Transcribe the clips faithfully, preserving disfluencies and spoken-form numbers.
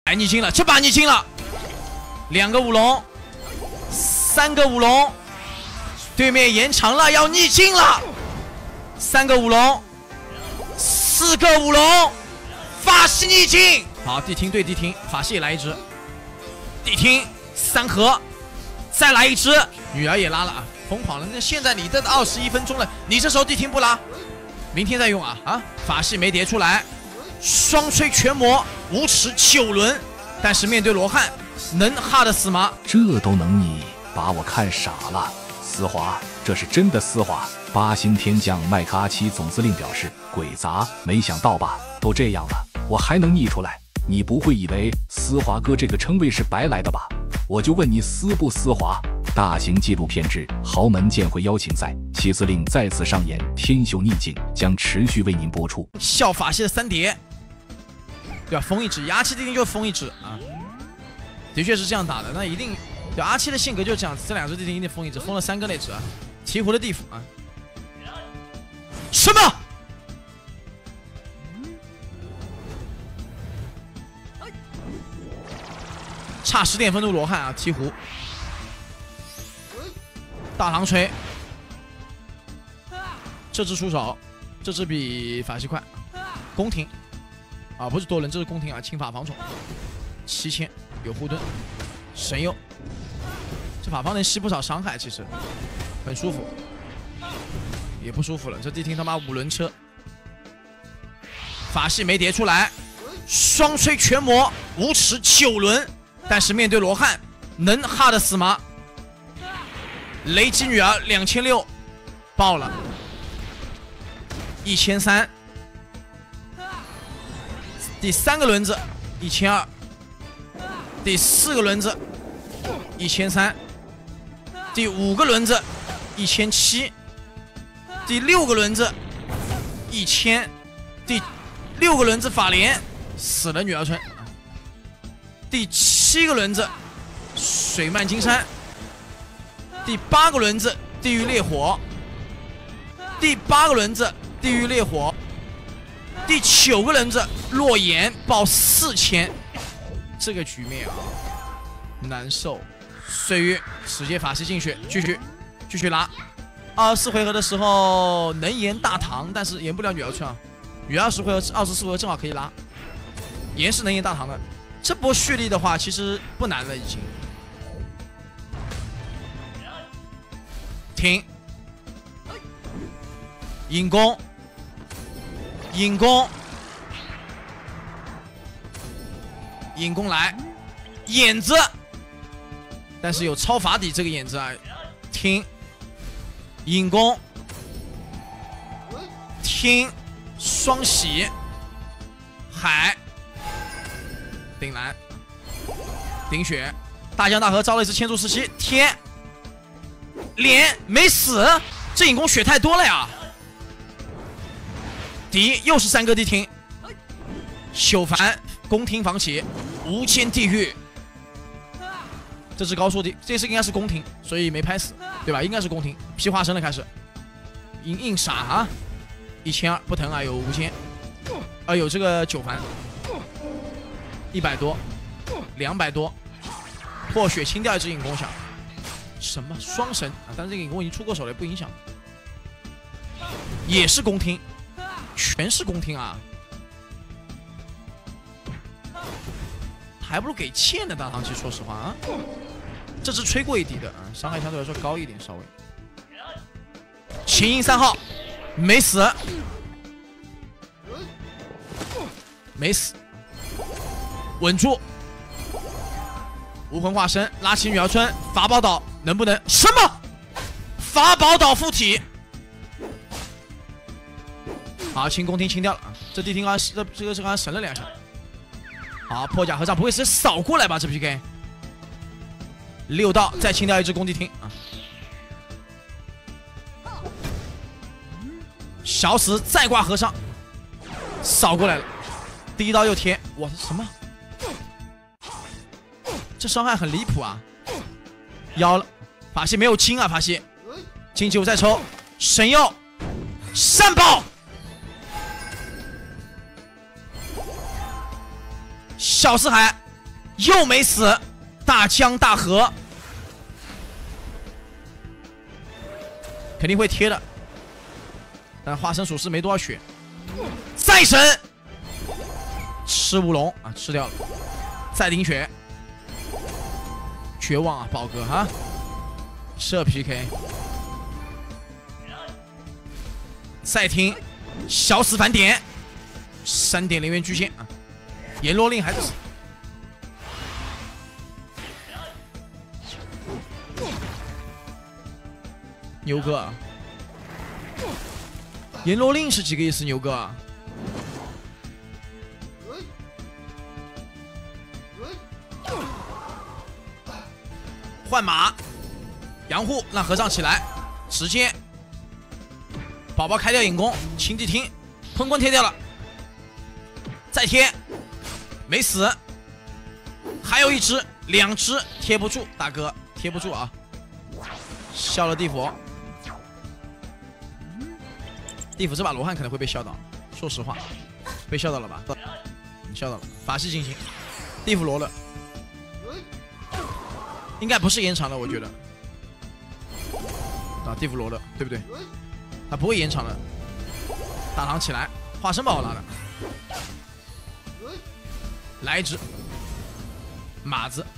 哎，逆境了，这把逆境了，两个舞龙，三个舞龙，对面延长了，要逆境了，三个舞龙，四个舞龙，法系逆境。好，地听对地听，法系也来一只，地听三合，再来一只，女儿也拉了啊，疯狂了。那现在你的二十一分钟了，你这时候地听不拉，明天再用啊啊！法系没叠出来，双吹全魔无耻九轮，但是面对罗汉，能哈得死吗？ 这都能你把我看傻了，丝滑，这是真的丝滑。八星天将麦克阿七总司令表示：鬼杂，没想到吧？都这样了，我还能逆出来？你不会以为丝滑哥这个称谓是白来的吧？我就问你丝不丝滑？大型纪录片之豪门剑会邀请赛，七司令再次上演天秀逆境，将持续为您播出。 效法系的三叠，对吧？封一只，阿七地听就封一只啊，的确是这样打的。那一定，对阿七的性格就是这样子，这两只地听一定封一只，封了三个那只啊，鹈鹕的地府啊。什么？差十点分的罗汉啊，鹈鹕，大唐锤，这只出手，这只比法系快，宫廷啊，不是多人，这是宫廷啊，轻法防宠，七千有护盾，神佑，这法方能吸不少伤害，其实很舒服，也不舒服了，这地听他妈五轮车，法系没叠出来，双吹全魔无耻九轮。但是面对罗汉，能哈得死吗？雷击女儿两千六，爆了，一千三。第三个轮子一千二，第四个轮子一千三，第五个轮子一千七，第六个轮子一千，第六个轮子法莲死了女儿村。第七个轮子水漫金山，第八个轮子地狱烈火，第八个轮子地狱烈火，第九个轮子洛言爆四千，这个局面啊难受。岁月直接法系进去，继续继续拉。二十四回合的时候能延大唐，但是延不了女儿村啊。女二十回合二十四回合正好可以拉，延是能延大唐的。这波蓄力的话，其实不难了，已经。停，引弓，引弓，引弓来，眼子，但是有超法底这个眼子啊，听，引弓，听，双喜，海。顶蓝，顶血，大江大河招了一只千柱四七，天，连没死，这引弓血太多了呀！敌又是三个地听，朽凡宫廷防起，无间地狱，这只高速敌，这次应该是宫廷，所以没拍死，对吧？应该是宫廷，劈化身了开始，硬硬傻啊！一千二不疼啊，有无间，啊有这个九凡。一百多，两百多，破血清掉一只引弓响，什么双神啊？但是这个引弓已经出过手了，不影响。也是宫廷，全是宫廷啊！还不如给欠的大唐期，说实话啊，这只吹过一滴的啊，伤害相对来说高一点，稍微。秦音三号没死，没死。稳住，无魂化身拉起女儿村，法宝岛能不能？什么？法宝岛附体？好，清宫廷清掉了啊！这地听刚这这个是刚才神了两下。好，破甲和尚不会直接扫过来吧？这 P K 六道再清掉一只宫地听啊！小死再挂和尚，扫过来了，第一刀又贴，我什么？这伤害很离谱啊！妖了，法系没有清啊，法系，金九再抽，神佑，善宝，小四海又没死，大江大河肯定会贴的，但化身属士没多少血，再神吃乌龙啊，吃掉了，再顶血，绝望啊，宝哥哈，这 P K， 再听小死反点，三点零元巨献啊，阎罗令还是死。牛哥，阎罗令是几个意思？牛哥，换马，杨护让和尚起来，直接宝宝开掉引弓，秦地听，坤坤贴掉了，再贴，没死，还有一只，两只贴不住，大哥贴不住啊！笑了地府。地府这把罗汉可能会被笑到，说实话，被笑到了吧？你笑到了，法系进行，地府罗了，应该不是延长的，我觉得。啊，地府罗了，对不对？他不会延长的。大唐起来，化身把我拉了，来一只马子，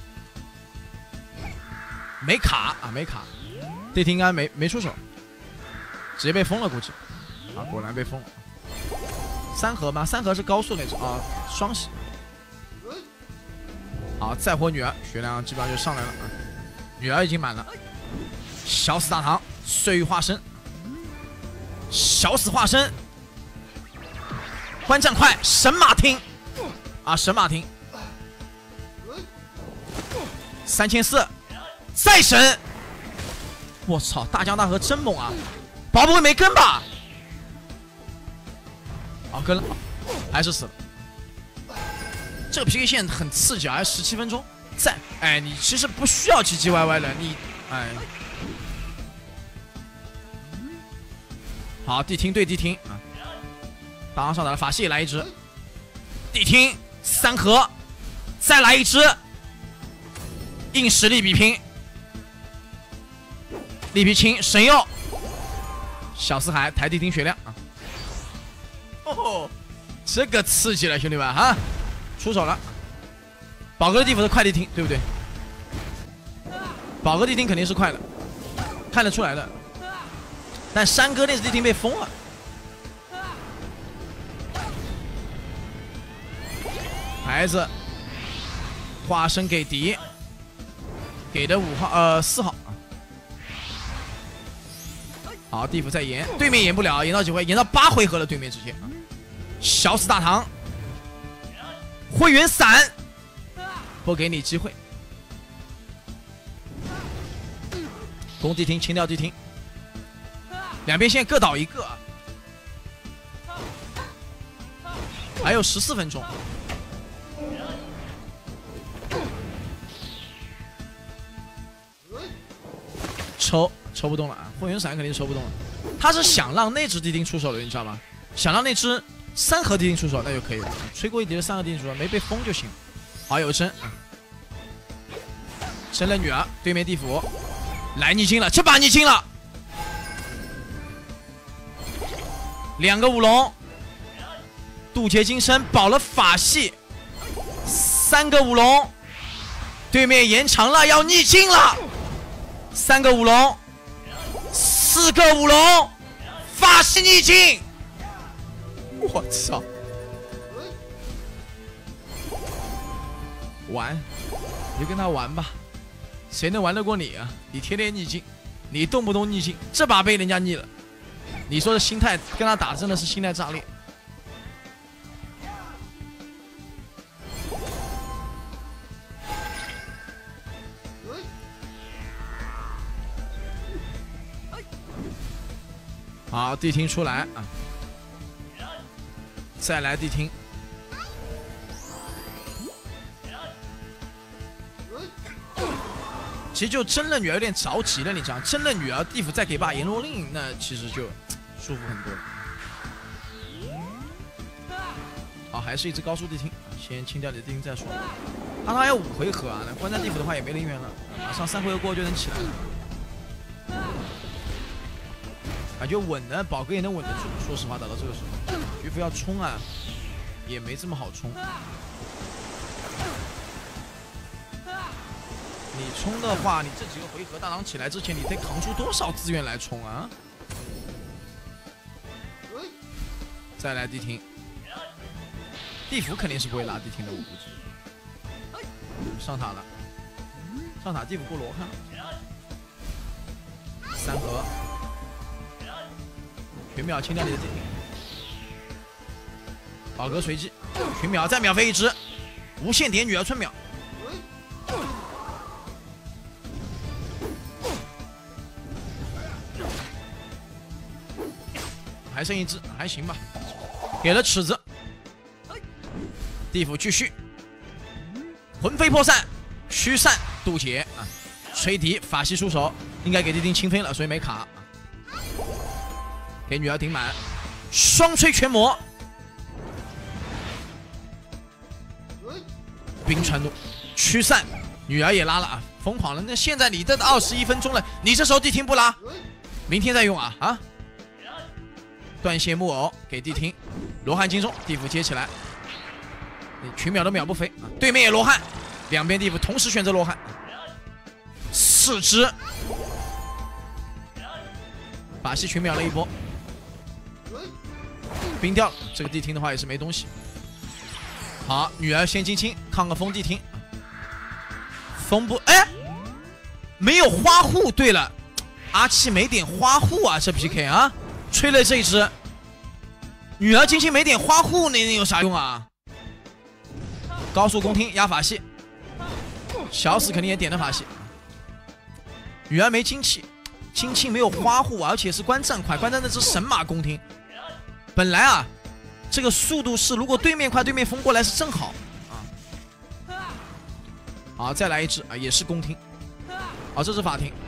没卡啊，没卡，地听应该没没出手，直接被封了，估计。啊，果然被封了。三合吗？三合是高速那种啊，双喜。好，再活女儿，血量基本上就上来了啊。女儿已经满了。小死大唐，碎玉化身，小死化身，观战快，神马听啊，神马听，三千四，再神！我操，大江大河真猛啊！宝不会没跟吧？好，跟了，还是死了。这个 P K 线很刺激啊，还十七分钟。在，哎，你其实不需要唧唧歪歪的，你，哎，好，地听对地听啊，大王上打了，法系来一只，地听三合，再来一只，硬实力比拼，力比清神佑，小四海抬地听血量啊。哦，这个刺激了，兄弟们哈！出手了，宝哥的地府是快地听，对不对？宝哥地听肯定是快的，看得出来的。但山哥那次地听被封了。孩子，化身给敌，给的五号呃四号。好，地府再延，对面延不了，延到几回？延到八回合了，对面直接。小死大唐，会员闪，不给你机会。攻地听，清掉地听，两边线各倒一个，还有十四分钟。抽抽不动了啊！会员闪肯定抽不动了。他是想让那只地听出手的，你知道吗？想让那只三合地听出手，那就可以了。吹过一碟的三合地听出手，没被封就行。好，有真，真人女儿，对面地府来逆境了，这把逆境了，两个舞龙，渡劫金身保了法系，三个舞龙，对面延长了，要逆境了，三个舞龙，四个舞龙，法系逆境。我操！玩，你就跟他玩吧，谁能玩得过你啊？你天天逆境，你动不动逆境，这把被人家逆了，你说的心态跟他打真的是心态炸裂。好，地听出来啊！再来地听，其实就真人女儿有点着急了，你知道，真人女儿地府再给把阎罗令，那其实就舒服很多了。好，还是一只高速地听，先清掉你的地听再说。 大唐还有五回合啊，那观战地府的话也没人员了，马上三回合过后就能起来了。感觉稳的，宝哥也能稳得住。说实话，打到这个时候，徐福要冲啊，也没这么好冲。你冲的话，你这几个回合大唐起来之前，你得扛出多少资源来冲啊？再来地听，地府肯定是不会拉地听的，我估计。上塔了，上塔地府过罗汉，三合。群秒清掉你的地听，宝哥随机，群秒再秒飞一只，无限点女儿春秒，还剩一只，还行吧，给了尺子，地府继续，魂飞魄散，驱散渡劫啊，吹笛法系出手，应该给地听清飞了，所以没卡。给女儿顶满，双吹全魔，冰川怒，驱散，女儿也拉了啊，疯狂了。那现在你这二十一分钟了，你这时候地听不拉，明天再用啊啊！断线木偶给地听，罗汉金钟，地府接起来，群秒都秒不飞啊！对面也罗汉，两边地府同时选择罗汉，四只，法系群秒了一波。冰掉了，这个地听的话也是没东西。好，女儿先金青抗个风地听，风不哎，没有花护。对了，阿七没点花护啊，这 P K 啊，吹了这一只。女儿金青没点花护，那那有啥用啊？高速攻听压法系，小死肯定也点了法系。女儿没金气，金青没有花护，而且是观战快，观战那只神马攻听。本来啊，这个速度是如果对面快，对面封过来是正好啊。好，再来一只啊，也是宫廷。好，这是法庭。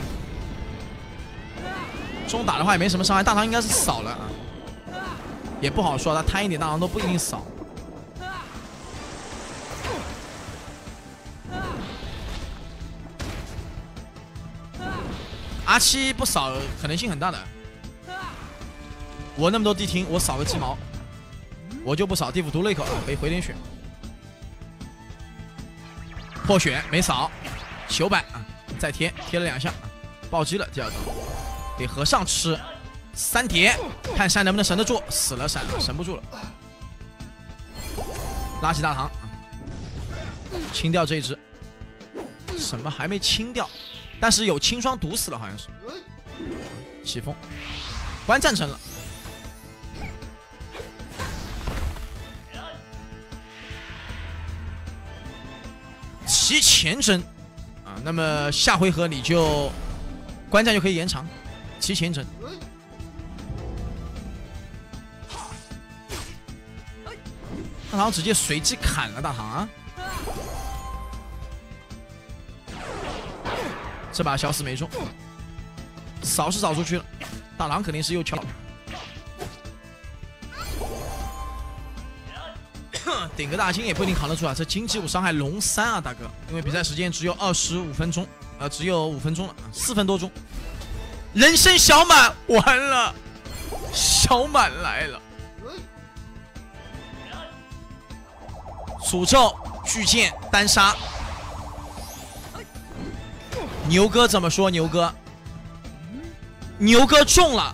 中打的话也没什么伤害，大唐应该是扫了啊，也不好说，他贪一点，大唐都不一定扫。阿七不扫可能性很大的。我那么多地听，我扫个鸡毛，我就不扫。地府毒了一口，可以回点血。破血没扫，九百啊，再贴贴了两下，暴击了第二刀，给和尚吃三叠，看山能不能神得住。死了闪了，神不住了。拉起大唐，清掉这一只。什么还没清掉？但是有清霜毒死了，好像是。起风，观战成了。提前针啊，那么下回合你就观战就可以延长，提前针。大唐直接随机砍了大唐啊！这把小死没中，扫是扫出去了，大唐肯定是又敲。顶个大金也不一定扛得住啊！这经济五伤害龙三啊，大哥，因为比赛时间只有二十五分钟，呃，只有五分钟了，四分多钟。人生小满完了，小满来了。诅咒巨剑单杀，牛哥怎么说？牛哥，牛哥中了。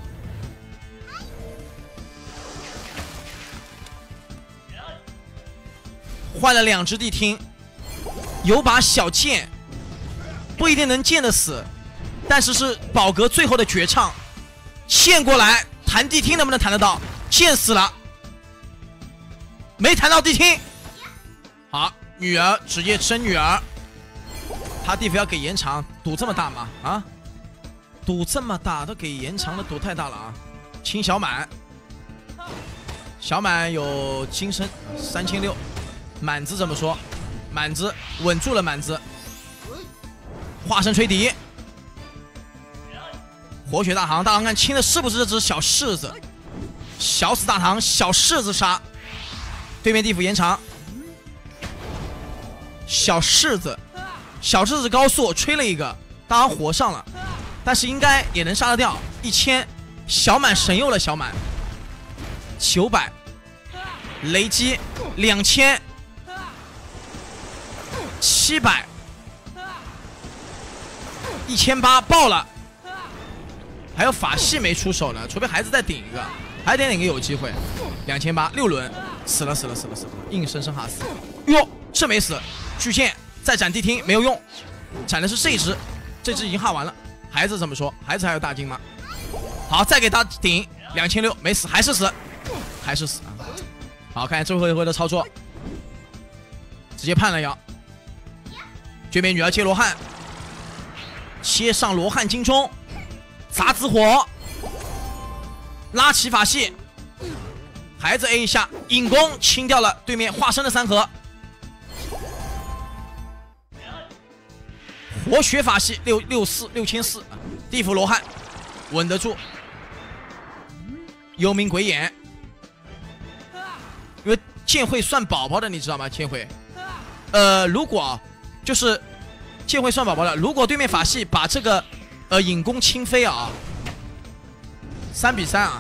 换了两只地听，有把小剑，不一定能剑得死，但是是宝格最后的绝唱，线过来弹地听能不能弹得到？剑死了，没弹到地听。好，女儿直接生女儿，他地府要给延长，赌这么大吗？啊，赌这么大都给延长了，赌太大了啊！清小满，小满有金身三千六。满子怎么说？满子稳住了，满子化身吹笛，活血大唐，大唐看清的是不是这只小柿子？小死大唐，小柿子杀，对面地府延长， 小柿子，小柿子高速吹了一个，当然活上了，但是应该也能杀得掉。一千，小满神佑了小满，九百，雷击两千，七百，一千八爆了。还有法系没出手呢，除非孩子再顶一个，还得顶一个有机会。两千八，六轮，死了死了死了死了，硬生生哈死。哟，这没死，巨剑再斩地听没有用，斩的是这只，这只已经哈完了。孩子怎么说？孩子还有大金吗？好，再给他顶两千六，没死，还是死，还是死啊！好，看最后一回的操作，直接判了要。绝美女儿接罗汉，切上罗汉金钟。砸子火，拉起法系，孩子 A 一下，引弓清掉了对面化身的三合，活血法系六六四六千四，地府罗汉稳得住，幽冥鬼眼，因为剑会算宝宝的，你知道吗？剑会，呃，如果就是剑会算宝宝的，如果对面法系把这个。呃，引弓清飞啊，三比三啊！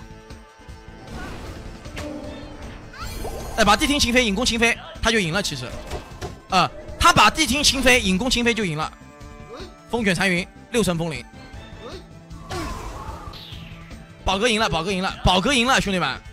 哎，把地听清飞，引弓清飞，他就赢了。其实，呃，他把地听清飞，引弓清飞就赢了。风卷残云，六层风铃，宝哥赢了，宝哥赢了，宝哥赢了，兄弟们！